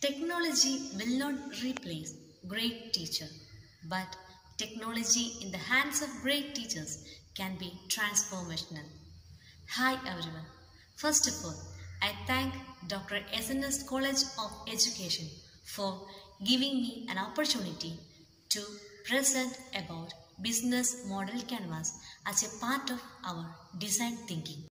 Technology will not replace great teacher, but technology in the hands of great teachers can be transformational. Hi everyone. First of all, I thank Dr. SNS College of Education for giving me an opportunity to present about business model canvas as a part of our design thinking.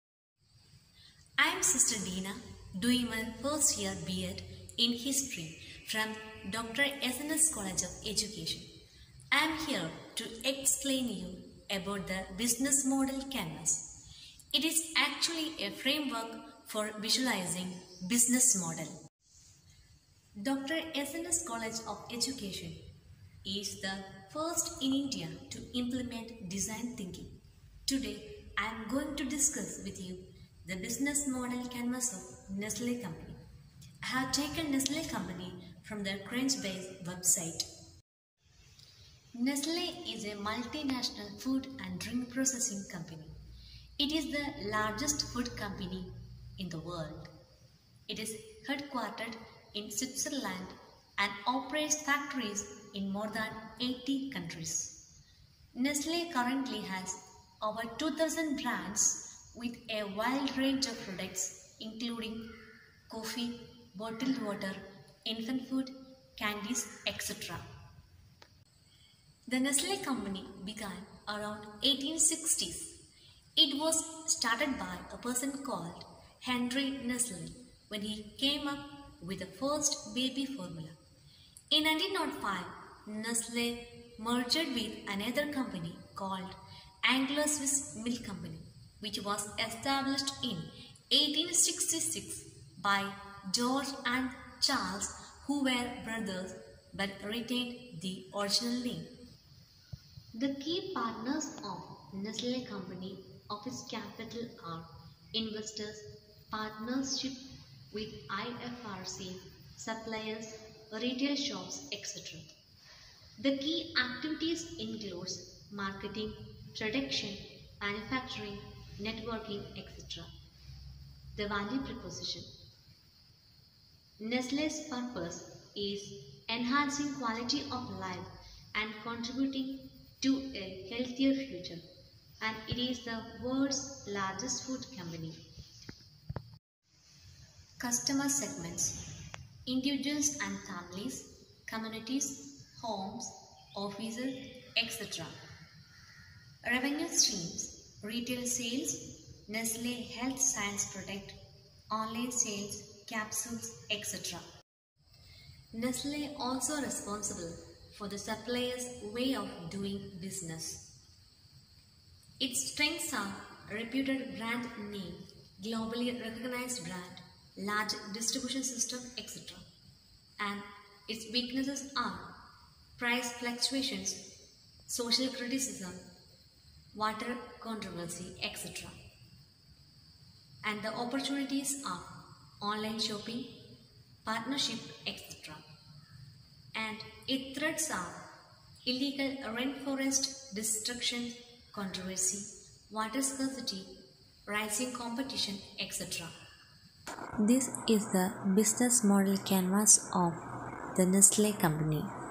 I am Sister Dina, doing my first year B.Ed in History from Dr. SNS College of Education. I am here to explain you about the business model canvas. It is actually a framework for visualizing business model. Dr. SNS College of Education is the first in India to implement design thinking. Today, I am going to discuss with you the business model canvas of Nestle company. I have taken Nestle company from their Crunchbase website. Nestle is a multinational food and drink processing company. It is the largest food company in the world. It is headquartered in Switzerland and operates factories in more than 80 countries. Nestle currently has over 2,000 brands with a wide range of products including coffee, bottled water, infant food, candies, etc. The Nestle company began around 1860s. It was started by a person called Henry Nestle when he came up with the first baby formula. In 1905, Nestle merged with another company called Anglo-Swiss Milk Company, which was established in 1866 by George and Charles, who were brothers but retained the original name. The key partners of Nestle company of its capital are investors, partnership with IFRC, suppliers, retail shops, etc. The key activities includes marketing, production, manufacturing, networking, etc. The value proposition. Nestle's purpose is enhancing quality of life and contributing to a healthier future, and it is the world's largest food company. Customer segments: individuals and families, communities, homes, offices, etc. Revenue streams: retail sales, Nestle Health Science Product, online sales, capsules, etc. Nestle also responsible for the supplier's way of doing business. Its strengths are reputed brand name, globally recognized brand, large distribution system, etc. And its weaknesses are price fluctuations, social criticism, water controversy, etc. And the opportunities are online shopping, partnership, etc. And its threats are illegal rainforest destruction, controversy, water scarcity, rising competition, etc. This is the business model canvas of the Nestle company.